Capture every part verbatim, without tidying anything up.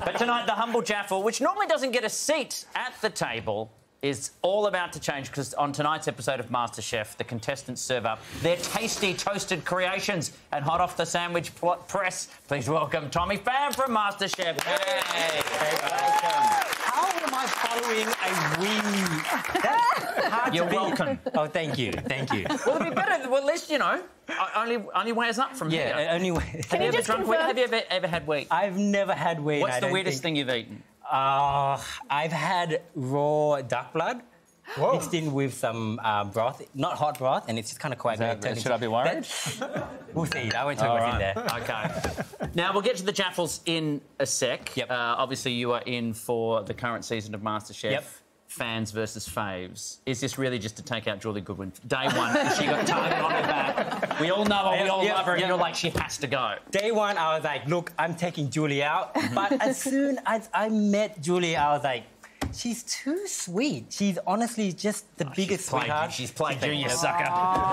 But tonight, the humble Jaffle, which normally doesn't get a seat at the table, is all about to change because on tonight's episode of MasterChef, the contestants serve up their tasty toasted creations and hot off the sandwich press. Please welcome Tommy Pham from MasterChef. Hey, hey, welcome. How am I following a wing? That's hard You're to be. welcome. Oh, thank you, thank you. Well, it'd be better. Well, at least you know. Only, only way is up from yeah, here. only way. Have you, you ever drunk wheat? Have you ever, ever had wheat? I've never had wheat. What's I the don't weirdest think... thing you've eaten? Uh, I've had raw duck blood. Whoa. Mixed in with some uh, broth, not hot broth, and it's just kind of coagulated. That, should I be worried? That... We'll see. I won't tell you what's in there. OK. Now, we'll get to the Jaffles in a sec. Yep. Uh, obviously, you are in for the current season of MasterChef. Yep. Fans versus faves. Is this really just to take out Julie Goodwin? Day one, she got targeted on her back. We all know her, we all yep, love her, and yep. You're like, she has to go. Day one, I was like, look, I'm taking Julie out. But as soon as I met Julie, I was like, she's too sweet. She's honestly just the oh, biggest she's played sweetheart. You. She's played you, you sucker.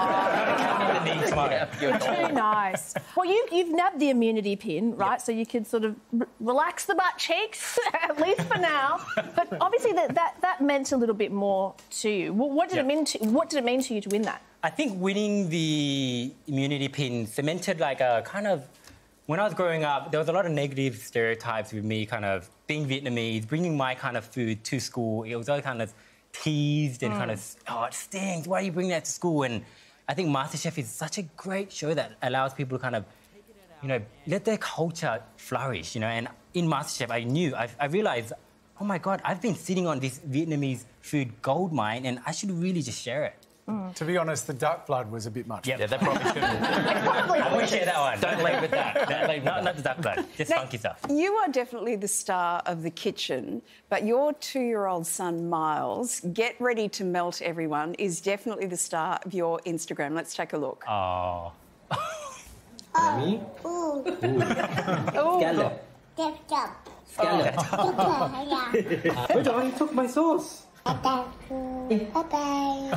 Too nice. Well, you, you've nabbed the immunity pin, right? Yep. So you could sort of r relax the butt cheeks, at least for now. But obviously that, that, that meant a little bit more to you. What, what, did yep. it mean to, what did it mean to you to win that? I think winning the immunity pin cemented like a kind of... When I was growing up, there was a lot of negative stereotypes with me kind of being Vietnamese, bringing my kind of food to school. It was all kind of teased and mm. kind of, oh, it stinks, why do you bring that to school? And I think MasterChef is such a great show that allows people to kind of, you know, let their culture flourish, you know. And in MasterChef, I knew, I, I realised, oh, my God, I've been sitting on this Vietnamese food gold mine and I should really just share it. Mm. To be honest, the duck blood was a bit much. Yep. Yeah, that probably shouldn't. I won't share that one. Don't leave with that. Don't leave with not, that. not the duck blood, just now, funky stuff. You are definitely the star of the kitchen, but your two-year-old son, Miles, get ready to melt everyone, is definitely the star of your Instagram. Let's take a look. Oh. Mommy? Ooh. Ooh. Scallop. Scallop. Scallop. Wait, I took my sauce. Bye-bye. Bye-bye.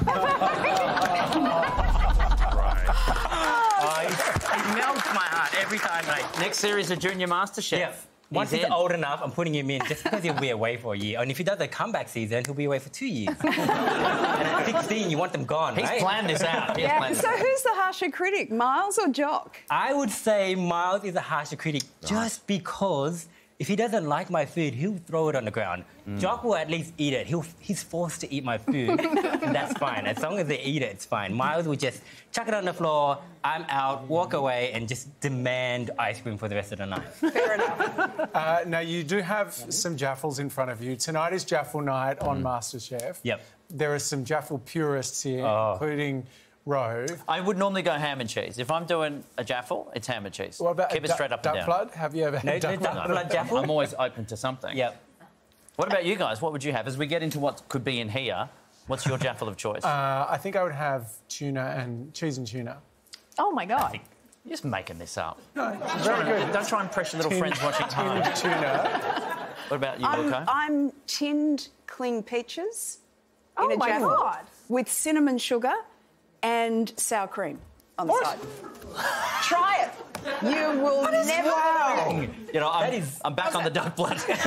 Oh, he melts my heart every time, mate. Next series of Junior MasterChef. Yeah. Once he's, he's old enough, I'm putting him in just because he'll be away for a year. And if he does a comeback season, he'll be away for two years. And at sixteen, you want them gone, He's right? planned this out. Yeah. Planned so who's the harsher critic, Miles or Jock? I would say Miles is a harsher critic right. just because if he doesn't like my food, he'll throw it on the ground. Mm. Jock will at least eat it. He'll, he's forced to eat my food, and that's fine. As long as they eat it, it's fine. Miles will just chuck it on the floor, I'm out, walk away, and just demand ice cream for the rest of the night. Fair enough. Uh, now, you do have some Jaffles in front of you. Tonight is Jaffle night on mm. MasterChef. Yep. There are some Jaffle purists here, oh. including Rove. I would normally go ham and cheese. If I'm doing a Jaffle, it's ham and cheese. What about Keep it straight up duck and down. blood? Have you ever had no, duck no, blood? blood Jaffle? I'm always open to something. Yep. What about you guys? What would you have? As we get into what could be in here, what's your Jaffle of choice? Uh, I think I would have tuna and cheese and tuna. Oh, my God. You're just making this up. No, it's very good. Don't try and pressure little friends watching home. Tuna. What about you, I'm, Wilco? I'm tinned cling peaches oh in a my Jaffle God. with cinnamon sugar and sour cream on the what? side. Try it. You will never... Wow. You know, I'm, is, I'm back on the duck blood. Wow.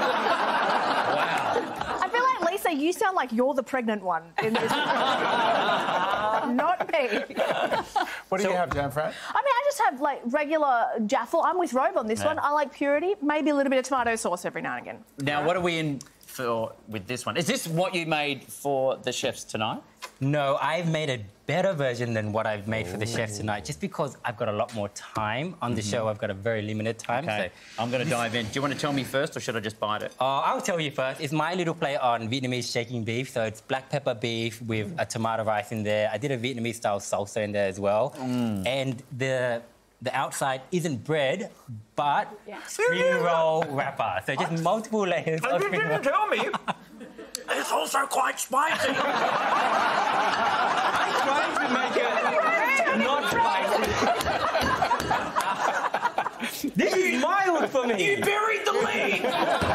I feel like, Lisa, you sound like you're the pregnant one in this. Not me. What do so, you have, Jan Fran? I mean, I just have, like, regular Jaffle. I'm with Robe on this yeah. one. I like purity, maybe a little bit of tomato sauce every now and again. Now, right. what are we in for with this one? Is this what you made for the chefs tonight? No, I've made a better version than what I've made Ooh. for the chefs tonight, just because I've got a lot more time on the mm-hmm. show. I've got a very limited time. Okay. So I'm going to dive in. Do you want to tell me first, or should I just bite it? Uh, I'll tell you first. It's my little play on Vietnamese shaking beef. So it's black pepper beef with a tomato rice in there. I did a Vietnamese-style salsa in there as well. Mm. And the... The outside isn't bread, but yeah. spring roll wrapper. So just multiple layers oh, of you spring didn't roll. tell me. It's also quite spicy. I'm trying to make it not spicy. This is mild for me. You buried the lead.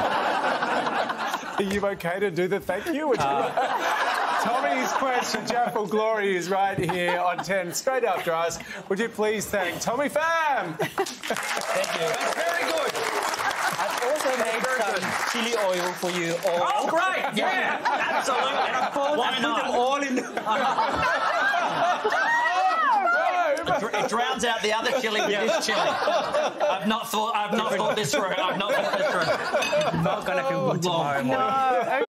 Are you OK to do the thank you? Uh, Tommy's question, Jaffle Glory, is right here on ten, straight after us. Would you please thank Tommy Pham? Thank you. That's very good. I also made some chili oil for you all. Oh, great! Yeah, absolutely. Why Put them not? all in. It drowns out the other chili with this chili. I've not thought. I've not thought this through. I've not thought this through. Not gonna feel good tomorrow morning. No,